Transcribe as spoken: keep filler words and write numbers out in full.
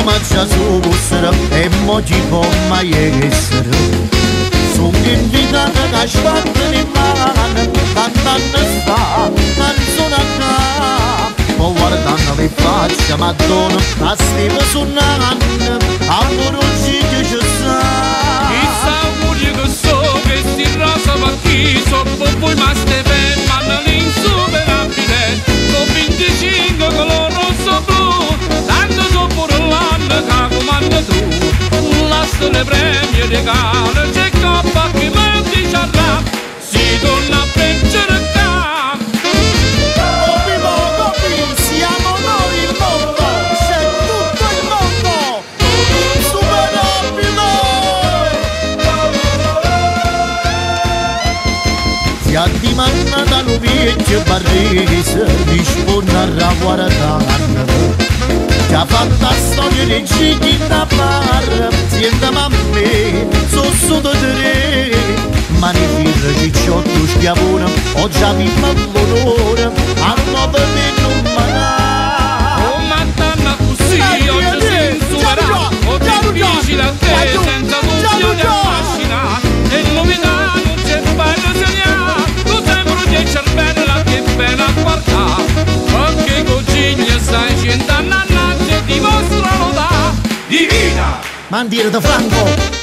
faccia su bussero e mo ci può mai essere. Sono invitato che sbattono in mano, tant'anni fa, canzone a capo. Poi guardando le facce, Madonna, a stivo suonando, a corrugge ci sta. Chissà auguri che so, che sti rosa va chi, so poi ma ste ben, ma non insuperabile. Con venticinque color rosso blu, tanto so pure l'anno che comando tu. La storia premio regalo, c'è coppa che mi dice a rap, si torna a prendere qua. Coppi, coppi, siamo noi il mondo, c'è tutto il mondo, superabile. Si addimanda da un vecchio barrese, risponde a guardare. Ci ha fatto la storia di giri da bar, siete mamme, sono sotto tre. Ma ne firre cicciotto schiavone, ho già visto l'onore, a nove me non manà. Oh Madonna così, oggi sei insuperato, oh difficile a te, senza dubbio ti affascina. E novità non c'è bello segnare, tu sempre di cervello la che bene a guardare. Anche cugiglia stai cent'anni annanzi e dimostrano da divina. Mandire da Franco.